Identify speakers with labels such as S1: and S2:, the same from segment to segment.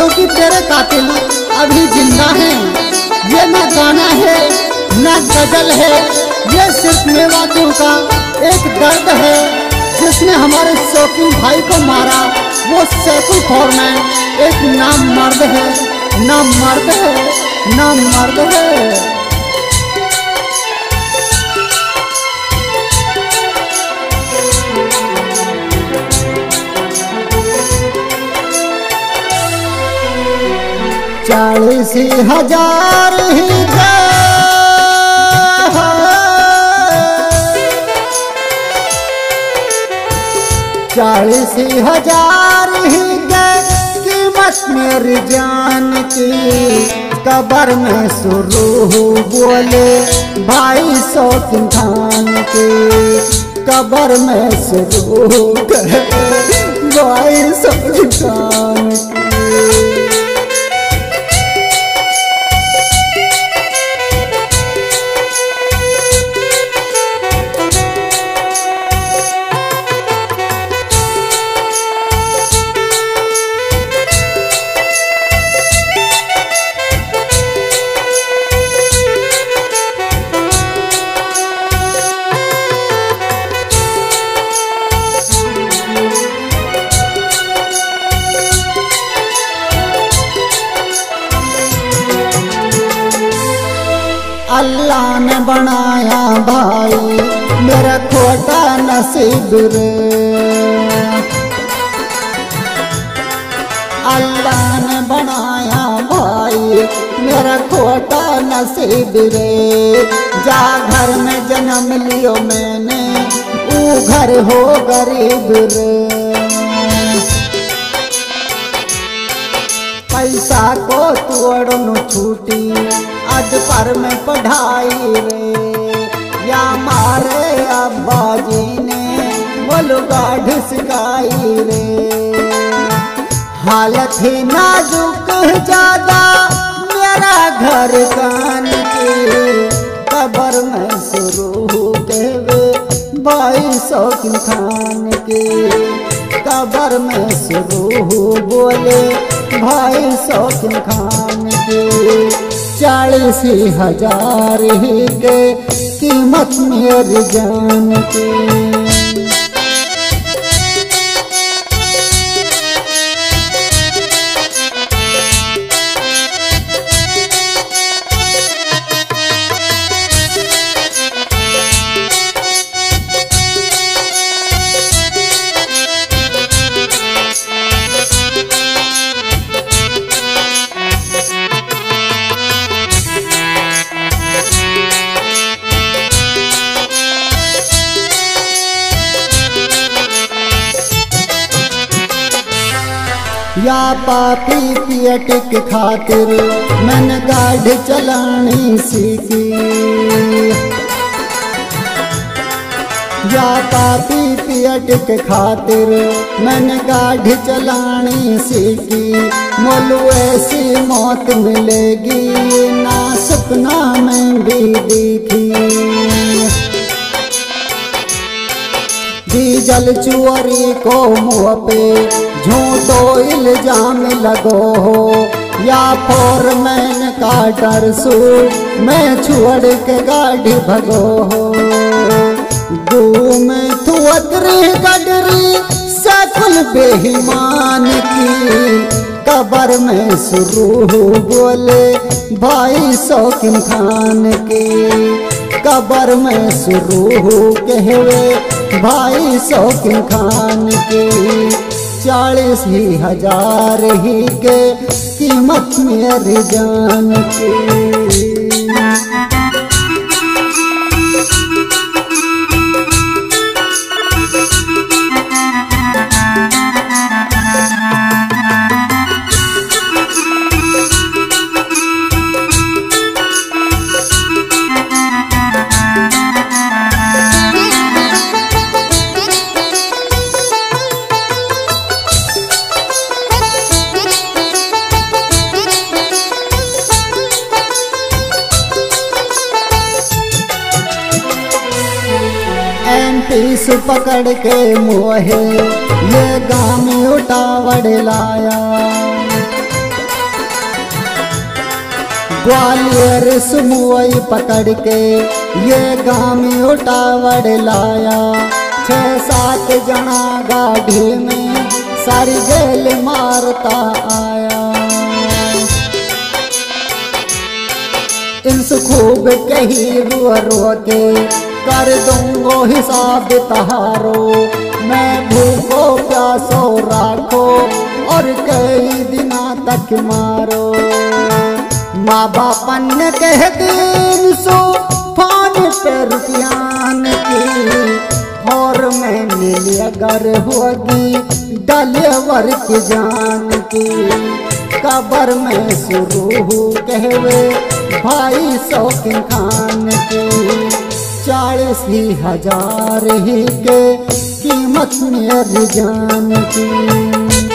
S1: क्योंकि तेरे कातिल अभी जिंदा हैं। ये ना गाना है ना गजल है, ये सिर्फ मेवातियों का एक दर्द है। जिसने हमारे शौकीन भाई को मारा वो सैफुल फोरमैन एक नाम मर्द है, नाम मर्द है, नाम मर्द है। चालीस हजार ही चालीस हजार ही कीमत मेरी जान की। कब्र में शुरू बोले भाई शौकीन खान की। कब्र में शुरू भाई शौकीन खान की। अल्लाह ने बनाया भाई मेरा खोटा नसीब रे। अल्लाह ने बनाया भाई मेरा खोटा नसीब रे। जा घर में जन्म लियो मैंने वो घर हो गरीब रे। पैसा को तोड़नु छूटी आज पर में पढ़ाई रे। या मारे अब्बा जी ने मुलगा ढिसकाई रे। हालत ही नाजुक ज्यादा मेरा घर कान की। कब्र में शुरू कहवे भाई शौकीन खान की। कब्र में शुरू बोले भाई शौकीन खान की। 40 हजार ही के कीमत मेरी जान की। या पापी पेट के खातिर मैंने गाड़ी चलानी सीखी। या पापी पेट के खातिर मैंने गाड़ी चलानी सीखी। मोलू ऐसी मौत मिलेगी ना सपना में भी देखी। डीजल चोरी को मुँह पे झूठो इल्जाम लगो हो। या फोरमैन का डर सू मैं छोड़ के गाड़ी भगो हो। दू में थुअतरी गडरी सकुल बेईमान की। कब्र में शुरू बोले भाई शौकीन खान की। कब्र में शुरू कहवे भाई शौकीन खान की। 40 हजार ही के कीमत मेरी जान की। पीस पकड़ के मोहे ये गाँव में उठावड़ लाया। ग्वालियर सुमुई पकड़ के ये गाँव उठावड़ लाया। 6-7 जना गाड़ी में सारी जेल मारता आया। इनसे खूब कही रो रो के कर दूंगो हिसाब तहारो। मैं भूखो प्यासो राखो और कई दिना तक मारो। माँ बापन ने कह दिन सो फान पे रुपयान की और मैंने लिया घर होगी डलेवर की जान की। कबर में शुरू कहवे भाई शौकीन खान की। 40,000 ही के कीमत मेरी जान की।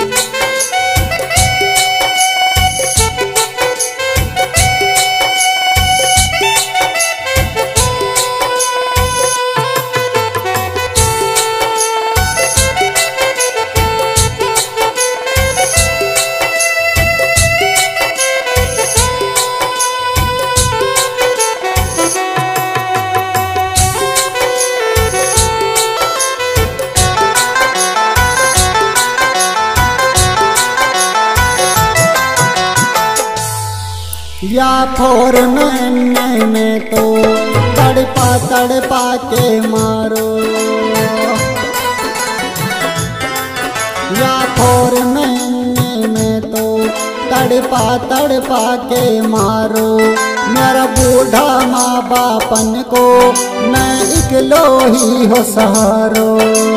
S1: या फोरमैन में तो तड़पा के मारो। या फोरमैन में तो तड़पा के मारो। मेरा बूढ़ा माँ बापन को मैं इकलो ही हो सहारो।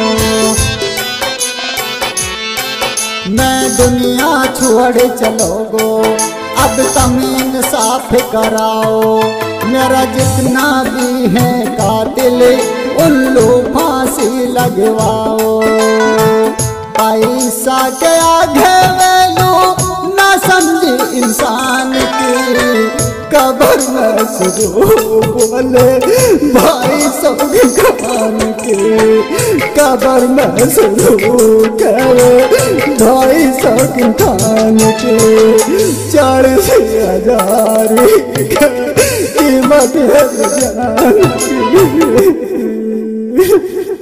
S1: मैं दुनिया छोड़ चलोगो अब जमीन साफ कराओ। मेरा जितना भी है कातिल उल्लू फांसी लगवाओ। पैसा के आगे वैल्यू ना समझी इंसान की। कबर में शुरू बोले भाई सब खान के। कबर में शुरू करे भाई सब खान के। 40,000 कीमत है जान की।